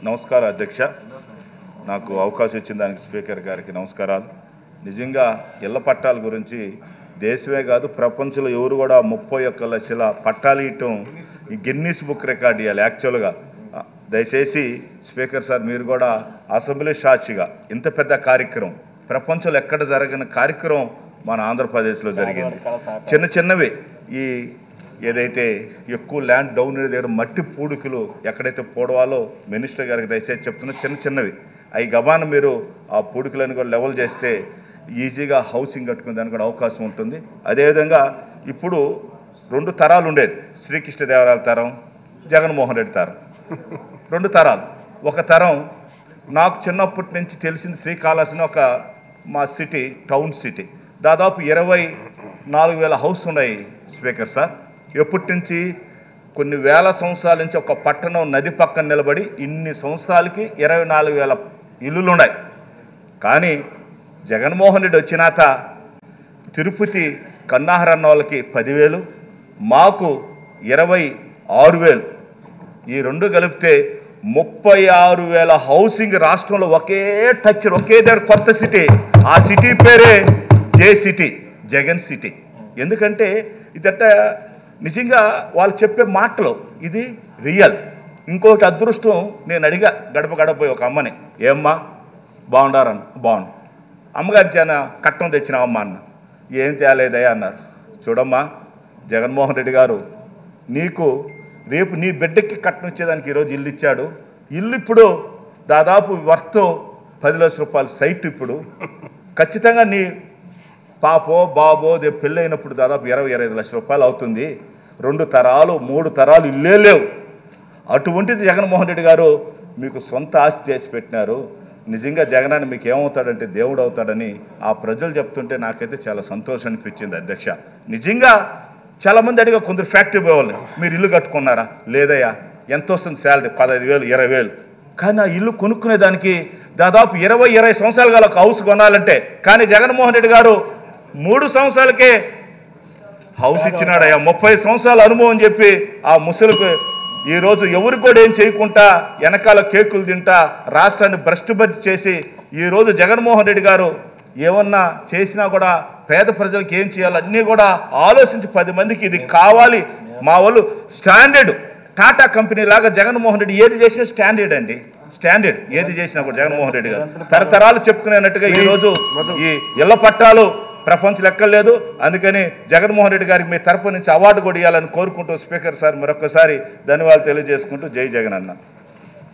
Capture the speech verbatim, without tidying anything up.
నమస్కారం అధ్యక్ష. నాకు అవకాశం ఇచ్చిన దానికి స్పీకర్ గారికి నమస్కారాలు. నిజంగా ఇళ్ల పట్టాల గురించి దేశమే కాదు ప్రపంచంలో ఎవరు కూడా ముప్పై ఒక్క లక్షల పట్టాలు ఇవ్వటం ఈ గిన్నీస్ బుక్ రికార్డ్ ఇవ్వాలి. యాక్చువల్గా దయచేసి స్పీకర్ సార్ మీరు కూడా అసెంబ్లీ సాక్షిగా ఇంత పెద్ద కార్యక్రమం ప్రపంచంలో ఎక్కడ జరగని కార్యక్రమం మన ఆంధ్రప్రదేశ్లో జరిగింది. చిన్న చిన్నవి ఈ ఏదైతే ఎక్కువ ల్యాండ్ డౌన్ దగ్గర మట్టి పూడికలు ఎక్కడైతే పోడవాలో మినిస్టర్ గారికి దయచేసి చెప్తున్నా, చిన్న చిన్నవి అవి గబాన మీరు ఆ పూడికలను కూడా లెవెల్ చేస్తే ఈజీగా హౌసింగ్ కట్టుకునే దానికి కూడా అవకాశం ఉంటుంది. అదేవిధంగా ఇప్పుడు రెండు తరాలు ఉండేది, శ్రీకృష్ణదేవరాయల తరం, జగన్మోహన్ రెడ్డి తరం, రెండు తరాలు. ఒక తరం నాకు చిన్నప్పటి నుంచి తెలిసింది శ్రీకాళహస్తి ఒక మా సిటీ, టౌన్ సిటీ, దాదాపు ఇరవై నాలుగు వేల హౌస్ ఉన్నాయి స్పీకర్ సార్. ఎప్పటి నుంచి కొన్ని వేల సంవత్సరాల నుంచి ఒక పట్టణం నది పక్కన నిలబడి ఇన్ని సంవత్సరాలకి ఇరవై నాలుగు వేల ఇల్లులు ఉన్నాయి. కానీ జగన్మోహన్ రెడ్డి వచ్చినాక తిరుపతి కన్నాహరన్న వాళ్ళకి పదివేలు, మాకు ఇరవై ఆరు వేలు, ఈ రెండు కలిపితే ముప్పై ఆరు వేల హౌసింగ్ రాష్ట్రంలో ఒకే టచ్, ఒకే దగ్గర కొత్త సిటీ. ఆ సిటీ పేరే జే సిటీ, జగన్ సిటీ. ఎందుకంటే ఇదంతా నిజంగా వాళ్ళు చెప్పే మాటలు ఇది రియల్. ఇంకొకటి అదృష్టం, నేను అడిగా గడప గడపోయి ఒక అమ్మని, ఏమ్మా బాగుండారన్న, బాగుండు, అమ్మగారి చాలా కట్నం తెచ్చినావమ్మా అన్న, ఏం తేలేదయ్యా అన్నారు. చూడమ్మా జగన్మోహన్ రెడ్డి గారు నీకు రేపు నీ బిడ్డకి కట్నం ఇచ్చేదానికి ఈరోజు ఇల్లు ఇచ్చాడు. ఇల్లు ఇప్పుడు దాదాపు వర్త్ పది లక్షల రూపాయల సైట్ ఇప్పుడు ఖచ్చితంగా నీ పాపో బాబో దే పెళ్ళి అయినప్పుడు దాదాపు ఇరవై ఇరవై ఐదు లక్షల రూపాయలు అవుతుంది. రెండు తరాలు మూడు తరాలు ఇల్లే లేవు. అటువంటిది జగన్మోహన్ రెడ్డి గారు మీకు సొంత ఆస్తి చేసి పెట్టినారు. నిజంగా జగనాన్ని మీకు ఏమవుతాడంటే దేవుడు అవుతాడని ఆ ప్రజలు చెప్తుంటే నాకైతే చాలా సంతోషం అనిపించింది అధ్యక్ష. నిజంగా చాలామంది అడిగా, కొందరు ఫ్యాక్టరీ పోవాలి, మీరు ఇల్లు కట్టుకున్నారా? లేదయ్యా. ఎంత వస్తుంది శాలరీ? పదహైదు వేలు ఇరవై వేలు. కానీ ఆ ఇల్లు కొనుక్కునేదానికి దాదాపు ఇరవై ఇరవై సంవత్సరాలు గల ఒక హౌస్ కొనాలంటే, కానీ జగన్మోహన్ రెడ్డి గారు మూడు సంవత్సరాలకే హౌస్ ఇచ్చినాడయ్యా. ముప్పై సంవత్సరాల అనుభవం చెప్పి ఆ ముసలికి ఈరోజు ఎవరికి కూడా ఏం చేయకుండా వెనకాల కేకులు తింటా రాష్ట్రాన్ని భ్రష్టుబట్టి చేసి ఈరోజు జగన్మోహన్ రెడ్డి గారు ఏమన్నా చేసినా కూడా పేద ప్రజలకు ఏం చేయాలి అన్నీ కూడా ఆలోచించి పది మందికి ఇది కావాలి. మా వాళ్ళు స్టాండర్డ్ టాటా కంపెనీ లాగా జగన్మోహన్ రెడ్డి ఏది చేసినా స్టాండర్డ్ అండి, స్టాండర్డ్ ఏది చేసినా కూడా జగన్మోహన్ రెడ్డి గారు తరతరాలు చెప్తున్నట్టుగా ఈరోజు ఈ ఇళ్ల పట్టాలు ప్రపంచం లెక్కలేదు. అందుకని జగన్మోహన్ రెడ్డి గారికి మీ తరపు నుంచి అవార్డు కూడా ఇవ్వాలని కోరుకుంటూ స్పీకర్ సార్ మరొకసారి ధన్యవాదాలు తెలియజేసుకుంటూ జై జగన్ అన్న.